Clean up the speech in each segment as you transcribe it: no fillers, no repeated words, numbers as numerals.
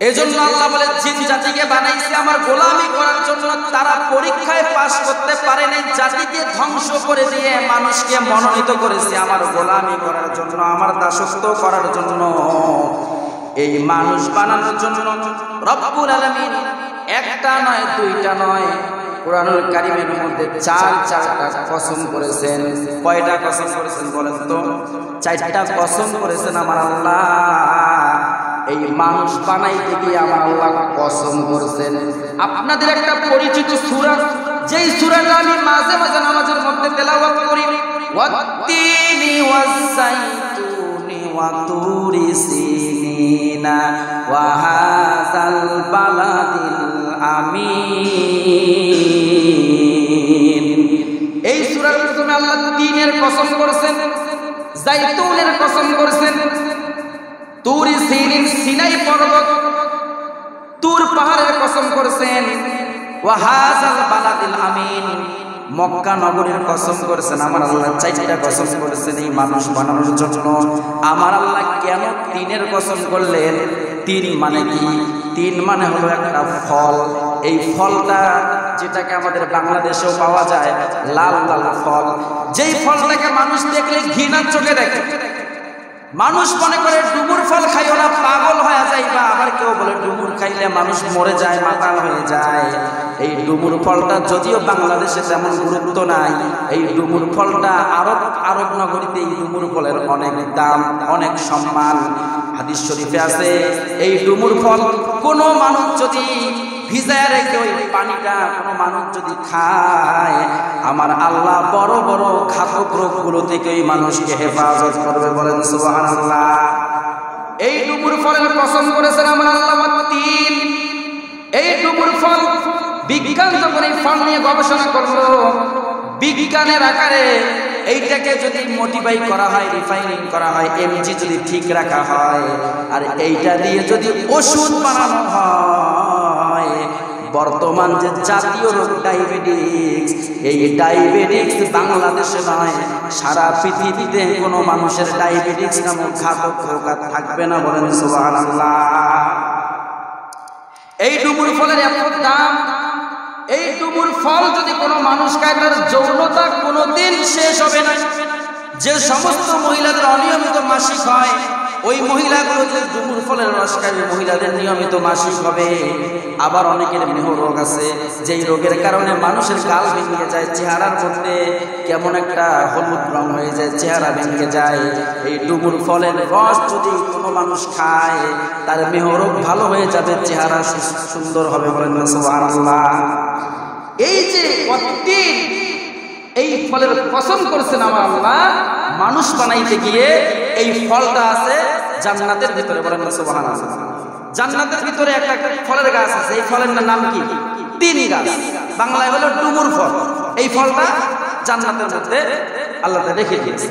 এজন্য আল্লাহ বলে জিন জাতিকে বানাইছে আমার গোলামি করার জন্য, তারা পরীক্ষায় পাশ করতে পারেনি, জাতিকে ধ্বংস করে দিয়ে মানুষকে মনোনীত করেছে আমার গোলামি করার জন্য, আমার দাসত্ব করার জন্য। এই মানুষ বানানোর জন্য রব্বুল আলামিন একটা নয় দুইটা নয়, কুরআনুল কারীমের মধ্যে চারটা কসম করেছেন। কয়টা কসম করেছেন বলেন তো? চারটা কসম করেছেন আমার আল্লাহ। এই মানুষ বানাইতে গিয়ে আমার আল্লাহ কসম করেছেন। আপনাদের একটা পরিচিত সূরা, যেই সূরাটা আমি মাঝে মাঝে নামাজের মধ্যে তেলাওয়াত করি, ওয়াত্তিনি ওয়াজ-যাইতুনি ওয়া তুরি সিনিনা ওয়া হাযাল বালাদিল আমিন। এই সূরার প্রথমে আল্লাহ তিনের কসম করেছেন, জাইতুনের কসম করেছেন, তুরি সিনিন সিনাই পর্বত, তুর পাহাড়ের কসম করেছেন, ওয়া হাযাল বালাদিল আমিন, মক্কা নগরীর কসম করেছেন আমার আল্লাহ। চারটা কসম করেছেন এই মানুষ বানানোর জন্য। আমার আল্লাহ কেন তিনের কসম করলেন? তিন মানে কি? তিন মানে হলো একটা ফল। এই ফলটা যেটাকে আমাদের বাংলাদেশেও পাওয়া যায়, লাল লাল ফল, যেই ফলটাকে মানুষ দেখলে ঘৃণার চোখে দেখে। মানুষ মনে করে ডুমুর ফল খাইও না, পাগল হয়ে যাইবা। আবার কেউ বলে ডুমুর খাইলে মানুষ মরে যায়, মাতাল হয়ে যায়। এই ডুমুর ফলটা যদিও বাংলাদেশে তেমন গুরুত্ব নাই, এই ডুমুর ফলটা আরব নগরীতে এই ডুমুর ফলের অনেক দাম, অনেক সম্মান। হাদিস শরীফে আছে এই ডুমুর ফল কোনো মানুষ যদি ভিজায় রেখে ওই পানিটা কোনো মানুষ যদি খায়, আমার আল্লাহ বড় বড় ঘাতক রোগগুলো থেকে ওই মানুষকে হেফাজত করবে। বলেন সুবহানাল্লাহ। এই ডুমুর ফলের কসম করেছেন আমার আল্লাহ তিন। এই ডুমুর ফল বিজ্ঞান যখন এই ফল নিয়ে গবেষণা করলো, বিজ্ঞানের আকারে এইটাকে যদি মডিফাই করা হয়, রিফাইনিং করা হয়, এমজি যদি ঠিক রাখা হয়, আর এইটা দিয়ে যদি ওষুধ বানানো হয়, বর্তমান যে জাতীয় রোগ ডায়াবেটিস, এই ডায়াবেটিস বাংলাদেশে নয় সারা পৃথিবীতে কোনো মানুষের ডায়াবেটিস নামক ঘাতক রোগ আর থাকবে না। বলেন সুবহানাল্লাহ। এই ডুমুর ফলের এত দাম। এই ডুমুর ফল যদি কোনো মানুষ খায়, তার যৌনতা কোনোদিন শেষ হবে না। যে সমস্ত মহিলাদের অনিয়মিত মাসিক হয়, ওই মহিলাগুলো যে ডুমুর ফলের রস খায়, মহিলাদের নিয়মিত মাসিক হবে। আবার অনেকের মেহ রোগ আছে, যেই রোগের কারণে মানুষের গাল ভেঙে যায়, চেহারার মধ্যে কেমন একটা হলুদ রং হয়ে যায়, চেহারা ভেঙে যায়। এই ডুমুর ফলের রস যদি কোনো মানুষ খায়, তার মেহ রোগ ভালো হয়ে যাবে, চেহারা সুন্দর হবে। বলেন সুবহানাল্লাহ। এই যে প্রত্যেক এই ফলের কসম করেছেন আমার আল্লাহ মানুষ বানাইতে গিয়ে। এই ফলটা আছে জান্নাতের ভিতরে। বলেন সুবহানাল্লাহ। জান্নাতের ভিতরে একটা ফলের গাছ আছে, এই ফলের নাম কি? তিন গাছ, বাংলায় হলো ডুমুর ফল। এই ফলটা জান্নাতের মধ্যে আল্লাহ রেখে দিয়েছে।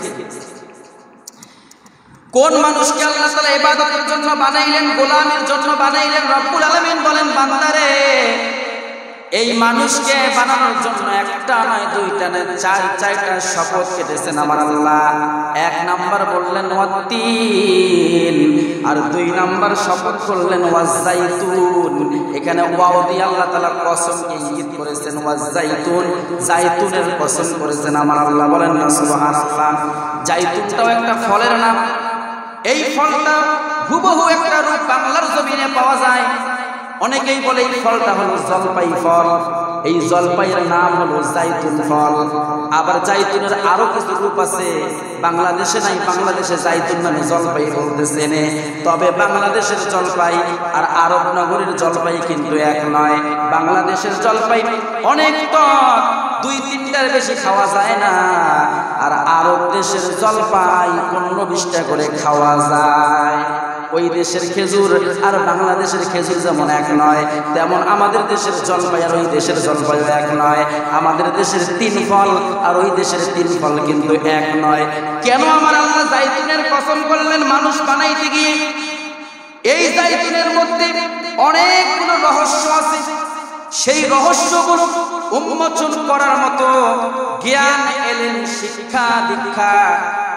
কোন মানুষকে আল্লাহ তাআলা ইবাদতের জন্য বানাইলেন, গোলামের জন্য বানাইলেন? রব্বুল আলামিন বলেন, বান্দারে এই মানুষকে বানানোর জন্য একটা নয় দুইটা নয় চারটা শপথ কেটেছেন আমার আল্লাহ। এক নাম্বার বললেন ওয়াত্তিন, আর দুই নাম্বার শপথ করলেন ওয়াজ-যাইতুন। এখানে ওয়াও দিয়ে আল্লাহ তাআলা কসমকে ইঙ্গিত করেছেন, ওয়াজ-যাইতুন, জাইতুনের কসম করেছেন আমার আল্লাহ। বলেন না সুবহানাল্লাহ। জাইতুনটাও একটা ফলের নাম। এই ফলটা হুবহু একটা রূপ বাংলার জমিনে পাওয়া যায়। অনেকেই বলে এই ফলটা হলো জলপাই ফল, এই জলপাইয়ের নাম হলো জাইতুন ফল। আবার জাইতুনের আরো কিছু রূপ আছে, বাংলাদেশে নাই, বাংলাদেশে জাইতুন নামে জলপাই বলতেছে। তবে বাংলাদেশের জলপাই আর আরব নগরীর জলপাই কিন্তু এক নয়। বাংলাদেশের জলপাই অনেক টক, 2-3টার বেশি খাওয়া যায় না। আর আরব দেশের জলপাই 15-20টা করে খাওয়া যায়। ওই দেশের খেজুর আর বাংলাদেশের খেজুর যেমন এক নয়, তেমন আমাদের দেশের জলপাই আর ওই দেশের জলপাই এক নয়। আমাদের দেশের 3 ফল আর ওই দেশের 3 ফল কিন্তু এক নয়। কেন আমার আল্লাহ জাইতুনের কসম করলেন মানুষ বানাইতে গিয়ে? এই জাইতুনের মধ্যে অনেকগুলো রহস্য আছে। সেই রহস্যগুলো উন্মোচন করার মতো জ্ঞান, এলেম, শিক্ষা, দীক্ষা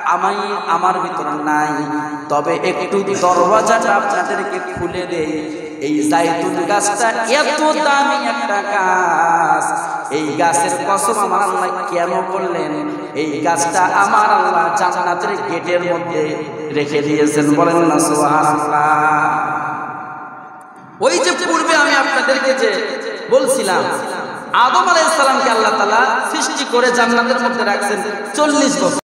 আমার ভিতরে নাই। তবে একটু দরওয়াজাটা আপনাদেরকে খুলে দেই, এই জাইতুন গাছটা এত দামি একটা গাছ, এই গাছের কসম আমার আল্লাহ কেন করলেন? এই গাছটা আমার আল্লাহ জান্নাতের গেটের মধ্যে রেখে দিয়েছেন, বলেন না সুবহানাল্লাহ। ওই যে পূর্বে আমি আপনাদেরকে যে বলছিলাম আদম আলাইহিস সালামকে আল্লাহ তাআলা সৃষ্টি করে জান্নাতের মধ্যে রাখছেন 40 বছর।